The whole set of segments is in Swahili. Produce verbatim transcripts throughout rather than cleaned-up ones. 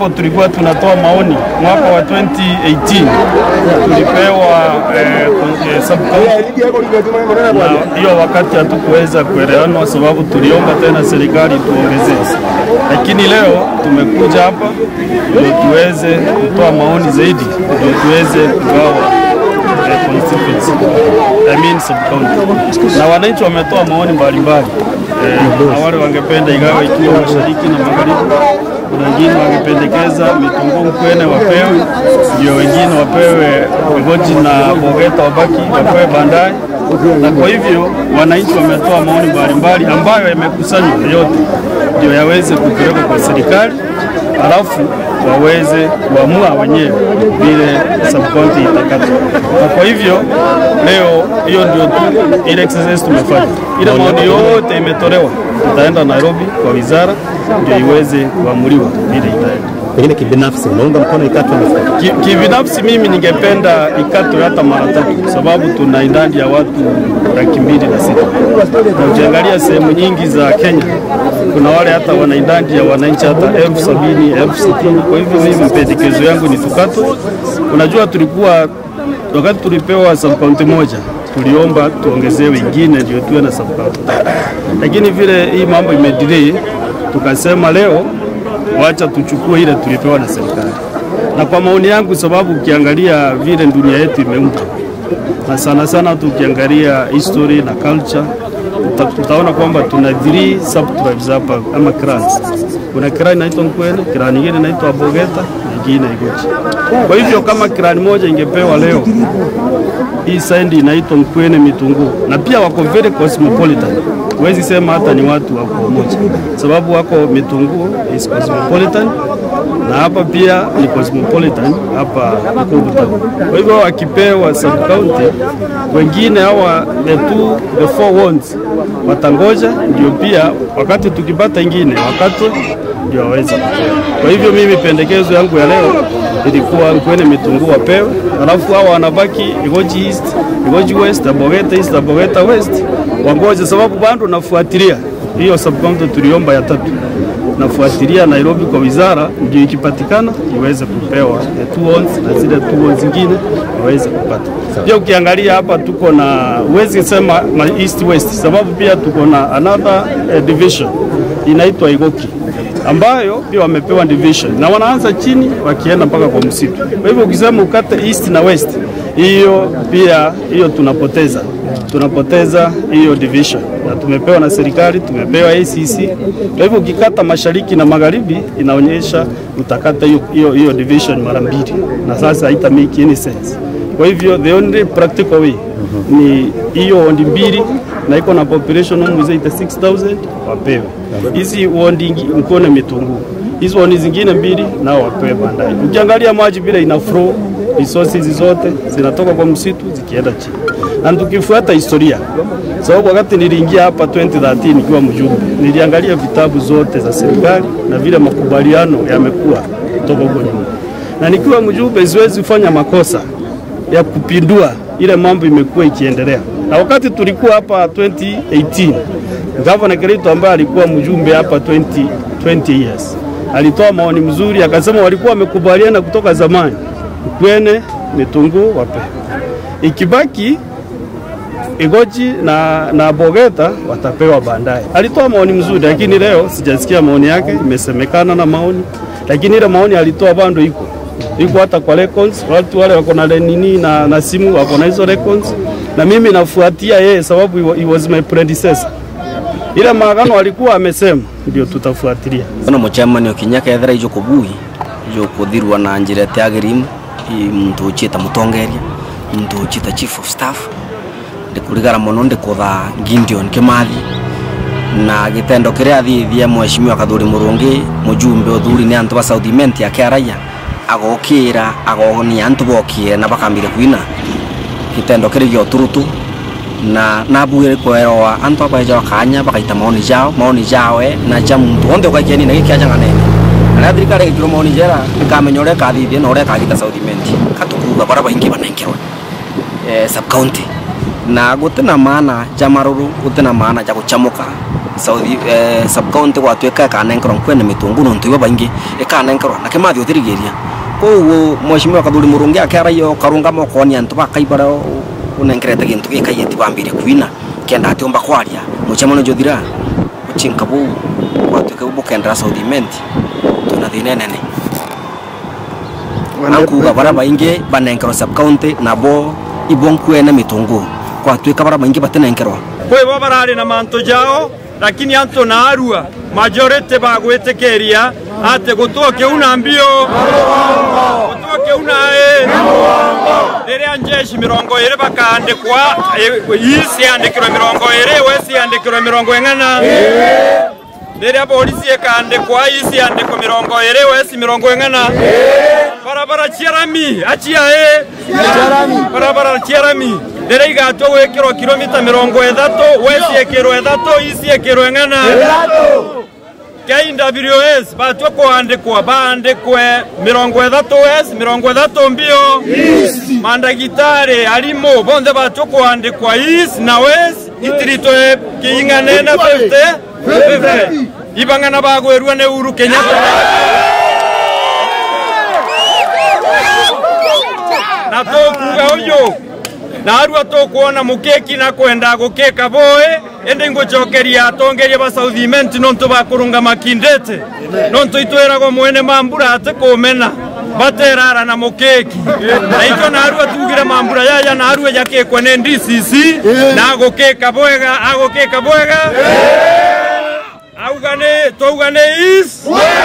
ambapo tulikuwa tunatoa maoni mwaka wa twenty eighteen tulipewa eh, sub-county, na hiyo wakati hatukuweza kuelewana sababu tuliomba tena serikali tuongezee. Lakini leo tumekuja hapa ndio tuweze kutoa maoni zaidi, ndio tuweze kugawa constituency, I mean sub-county. Na wananchi wametoa maoni mbalimbali. Eh, na wale wangependa igawa ikiwa mashariki na magharibi. Kuna wengine wangependekeza Mitungu Nkwene wapewe, ndio wengine wapewe Igoji na Bogeta wabaki wapewe Bandari. Na kwa hivyo wananchi wametoa maoni mbalimbali ambayo yamekusanywa yote ndio yaweze kupelekwa kwa serikali, alafu waweze kuamua wenyewe vile sub-county itakata. Na kwa hivyo leo hiyo ndio tu ile exercise tumefanya. Ile maoni yote imetolewa, tutaenda Nairobi kwa wizara ndio iweze kuamuliwa vile itaenda. Pengine kibinafsi unaunga mkono ikatwe mafuta? Kibinafsi mimi ningependa ikatwe hata mara tatu, sababu tuna idadi ya watu laki mbili na sita. Na ukiangalia sehemu nyingi za Kenya kuna wale hata wana idadi ya wananchi hata elfu sabini, elfu sitini. Kwa hivyo mimi mpendekezo yangu ni tukatwe. Unajua tulikuwa wakati tulipewa sub-county moja tuliomba tuongezewe ingine ndio tuwe na sub-county. Lakini vile hii mambo imedelay tukasema leo wacha tuchukue ile tulipewa na serikali. Na kwa maoni yangu, sababu ukiangalia vile dunia yetu imeumba, na sana sana tukiangalia history na culture, tutaona kwamba tuna three sub-tribes hapa ama clans. Kuna clan inaitwa Nkwene, clan nyingine inaitwa Bogeta, nyingine Igoji. Kwa hivyo kama clan moja ingepewa leo, hii side inaitwa Nkwene Mitungu, na pia wako very cosmopolitan. Huwezi sema hata ni watu wako moja, sababu wako Mitungu is cosmopolitan na hapa pia ni cosmopolitan hapa Kubuta. Kwa hivyo wakipewa sub-county, wengine hawa the two the four wards watangoja ndio pia wakati tukipata ingine wakati ndio waweza. Kwa hivyo mimi pendekezo yangu ya leo ilikuwa Nkwene Mitungu wapewe, alafu hawa wanabaki Igoji East, Igoji West, Bogeta East, Bogeta West wangoje, sababu bado nafuatilia hiyo sub-county tuliomba ya tatu. Nafuatilia Nairobi kwa wizara ndio ikipatikana iweze kupewa the two wards na zile two wards zingine waweze kupata. Pia ukiangalia hapa tuko na uwezi sema East West, sababu pia tuko na another uh, division inaitwa Igoki ambayo pia wamepewa division na wanaanza chini wakienda mpaka kwa msitu. Kwa hivyo ukisema ukate East na West, hiyo pia hiyo tunapoteza tunapoteza hiyo division, na tumepewa na serikali, tumepewa A C C. Kwa hivyo ukikata mashariki na magharibi inaonyesha utakata hiyo hiyo hiyo division mara mbili, na sasa haita make any sense. Kwa hivyo the only practical way ni hiyo ondi mbili na iko na population almost eighty-six thousand wapewe. Hizi ondi Nkwene Mitungu, hizo ondi zingine mbili nao wapewe Bandari. Ukiangalia maji bila ina flow, resources zote zinatoka kwa msitu zikienda chini. Na tukifuata historia, sababu wakati niliingia hapa twenty thirteen nikiwa mjumbe, niliangalia vitabu zote za serikali na vile makubaliano yamekuwa kutoka huko nyuma. Na nikiwa mjumbe siwezi kufanya makosa ya kupindua ile mambo imekuwa ikiendelea. Na wakati tulikuwa hapa twenty eighteen, Governor Kirito ambaye alikuwa mjumbe hapa twenty, twenty years, alitoa maoni mzuri, akasema walikuwa wamekubaliana kutoka zamani Nkwene Mitungu wape. Ikibaki Igoji na, na Bogeta watapewa Bandari. Alitoa maoni mzuri, lakini leo sijasikia maoni yake, imesemekana na maoni. Lakini ile maoni alitoa bando iko. Iko hata kwa records, watu wale wako na nini na, na simu wako na hizo records. Na mimi nafuatia yeye sababu he was my predecessor. Ile maagano alikuwa amesema ndio tutafuatilia. Kuna mchama ni Kinyaka ethera ijo kubui, ijo kuthirwa na njira tiagirimu, mtu uchita mutongeria, mtu uchita chief of staff. Ndikurigara muno ndikutha Gideon Kimathi na gitendo kiria thithia mheshimiwa Kathuri Murungi mujumbe uthuri ni antu ba Southiment ya Kiaraia agokira agonia antu bokie na bakambire kuina gitendo kiria gyo turutu na nabuire kweroa antu abaja kanya bakaita maoni jao maoni jao e na jamu onde ukakieni na gikya janga nene na thirikari ikiro maoni jera ikamenyore kathithia na ore kagita Southiment katukuga bara baingi banengirwa eh sub county na gutena maana jamaruru gutena maana ja guchamuka South eh, sub county gwatuika kanenkerwa kwene mitungu no ntuiba baingi ikanenkerwa na kemathi uthirigiria koguo mweshimiwa Kathuri Murungi akera yo karunga mokoni antu bakaibara unenkerete gintu gikayeti bambire kuina kenda atiomba kwaria muchemono jothira uchinkabu gwatuika ubukendra South Imenti tuna thinenene akuga bara baingi banenkerwa sub county nabo ibonkwene mitungu gwatuika bara baingi batenenkerwa kwe barari na manto jao lakini anto na arua majority bagwetekeria ate gutoke una mbio gutoke una e dere anjeshi mirongo ire bakandikwa isi andikiro mirongo ire wesi andikiro mirongo engana dere polisi ekandikwa isi andiko mirongo ire wesi mirongo engana barabara chiarami achia e barabara chiarami dere igato wekiro kilomita mirongo ethatu wesi ekiro ethatu isi ekiro engana K W S batwe kuandikwa bandikwe mirongo ethatu wesi mirongo ethatu mbio mandagitari alimo bonde batwe kuandikwa isi na wesi itiritoe kiingane na fifty ibangana bagwerwa ne Uhuru Kenyatta na tokuga uyo na arua tokuona mukeki na kwenda gukeka boe ende ngochokeria atongeria ba South Imenti nonto bakurunga makindete nonto itwerago mwene mambura ate kumena baterara na mukeki na ito na arua tugira mambura yaya na arua yake kwene D C C na gukeka boega agukeka boega augane tougane is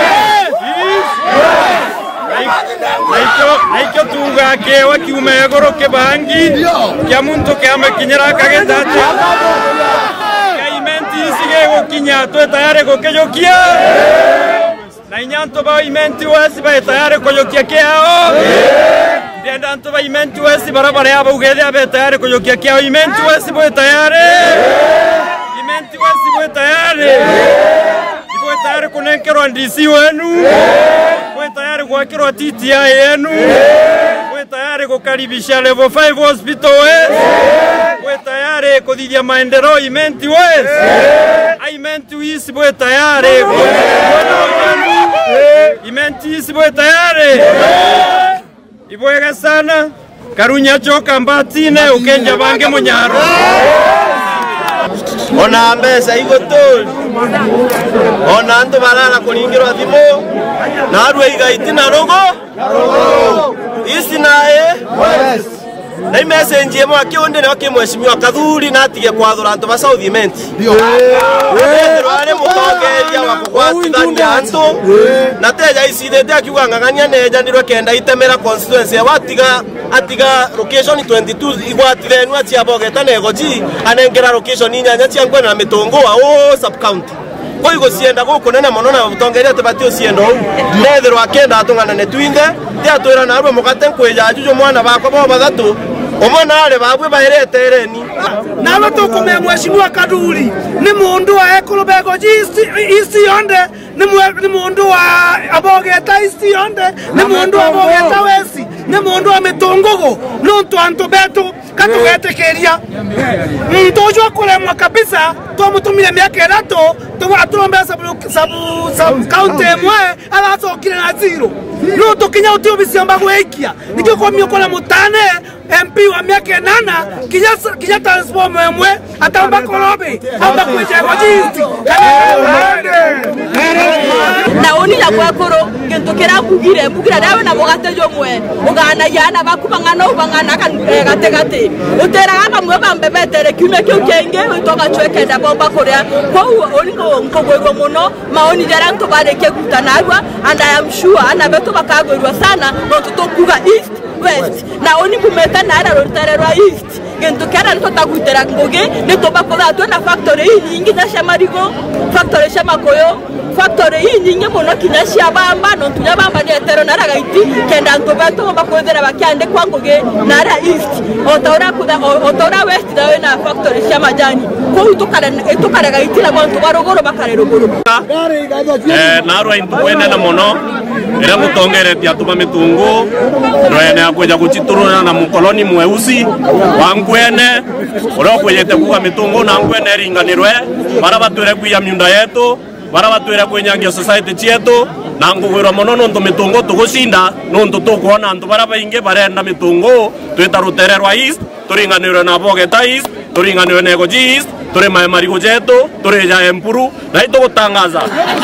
Naikyo tuga kewa kiume goro ke bangi kia muntu ke ame kinyera kagendate Ka Imenti sige go kinya to tayari go kejokia na inyanto ba Imenti wesi ba tayari go jokia keo ndenda anto ba Imenti wesi barabara ya bugede abe tayari go jokia keo Imenti wesi bo tayari Imenti wesi bo tayari ibo tayari kunenkero ndisi wenu Mwe tayari kuwakirwa T T I yenu Mwe tayari kukaribisha level five hospital wes Mwe tayari kudhidia maendeleo Imenti wes Imenti wisi mwe tayari Imenti wisi mwe tayari Iboega sana Karunya choka mbatine ukenja bange munyaro Ona mbesa igotol Ona anto barara kuningirwa thimo na arua igaitina rogo isi nae na message yemo akionde na wakimweshimiwa Kathuri na atige kwathura anto ba South Imenti ndio wale mutongeria wa kugwatithania anto na teja isithete akiuga ngangania neja ndirwe kenda itemera constituency watiga atiga location twenty-two igwatithenu atia bogeta negoji anengera location inyanya cia ngwena na mitungu wa o sub county koi go sienda go konena monona mutongeria tebatio siendo nethero akenda atungana ne twinde te atwira na arwe mugate kweja ajujo mwana bakwa bo bathatu omona ale babwe baherete ereni nalo tukume mweshimiwa Kathuri ni mundu wa ekulubego jisi isi yonde ni mundu wa abogeta isi yonde ni mundu wa abogeta wesi ni mundu wa mitungugu nontu antu betu katugetekeria mtojo kulemwa kabisa tumutumire miaka ethatu tuwaturombe sabu sabu sabu county mwe alasokire na zero no tukinya utubisi ambago ekia nikyo kwa miokola mutane M P wa miaka nana kinya kinya transform mwe atamba kolobe amba kweje wajisti na oni ya gwakoro ngentokera kugire mugira dawe na bogate jo mwe ugana yana bakubangana ubangana kan gate gate utera aba mwe bambebetere kiume kyo kenge utoka chweke da bomba korea ko oni ngo nkogwerwa muno maoni jara nto bareke gutanarwa and I am sure ana beto bakagwerwa sana no tutokuga east west na oni kumeta na ara rotarerwa east gento kara nto tagutera ngoge ne to bakola to na factory nyingi na shamarigo factory shamakoyo factory nyingi mono kinashia bamba no tunya bamba ni etero nara gaiti kenda antu betu bakwethera bakiande kwanguge nara east otora kuda otora west dawe na factory cia majani ko itukara itukara gaiti na bantu barogoro bakare ruguru eh narwa intwene na mono era mutongeretia tuma mitungu rwene akweja guchituruna na mukoloni mweusi wangwene ora kwejete kuga mitungu na ngwene ringanirwe bara batwire kuya miunda yetu bara batwire kwenyangia society chietu na ngugwirwa mono nontu mitungu tugucinda nontu tukuona antu bara baingi barenda mitungu twita rutererwa east turinganirwe na Bogeta east turinganirwe na Egoji east turi mai marigo jetu turi ja empuru na itugutangaza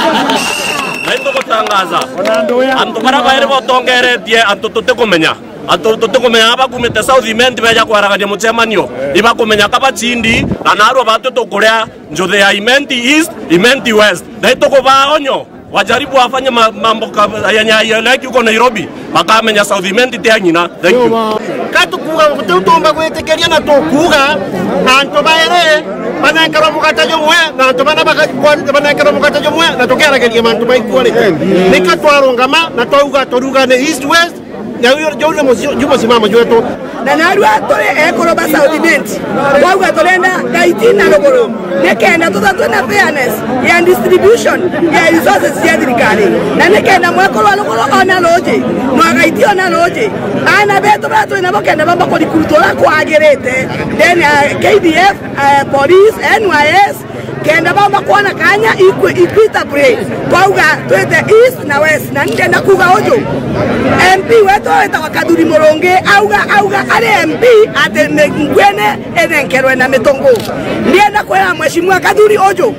na itugutangaza antu bara baire botongeretie antu tutikumenya antu tutikumenya abakumite South Imenti beja kwaragania mucemanio ibakumenya kaba chindi na narwo batu tukuria njuthe ya Imenti east Imenti west na itukuba onyo wajaribu wafanye mambo ya like uko Nairobi bakamenya South Imenti tia nyina. Thank you. Katukuga tutumba kwetekeria na tokuga anto baere banakara mukata jomwe na anto bana banakara mukata jomwe na tokera kelia mantu baikuale nikatwaro ngama na touga toruga ne east west na yo yo mo jumo simama joto na narwa tole ekoro ba South Imenti wauga tolenda gaiti na logoro nekenda tutatu na fairness ya distribution ya resources ya dirikali na nekenda mwekoro logoro ona loje no gaiti ona loje ana beto bato ina bokenda bamba ko dikurutora ko agerete then uh, K D F uh, police N Y S kenda bamba kuona kanya ikwe ikwita break wauga twete east na west na nende nakuga ojo M P weto eta wakaduri moronge auga auga ale M P ate ngwene enenkerwe na mitongo ndienda kwa mheshimiwa Kaduri ojo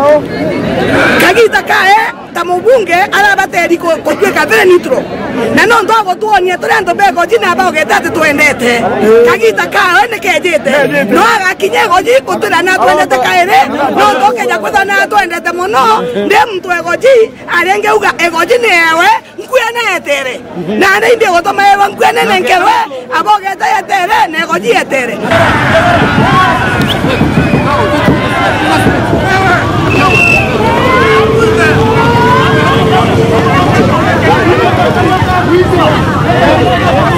kagita kae tamubunge ala bateri ko kweka vile nitro na no ndo tuonie turendo bego jina Bogeta tuendete kagita kae ene kejete no aga kinyego jiko turana tuendete kaere no ndo keja kwa na tuendete mono nde mtu egoji arenge uga egoji newe ngwene etere na nde gotoma ewa ngwene nenkerwe Abogeta etere negoji etere We go.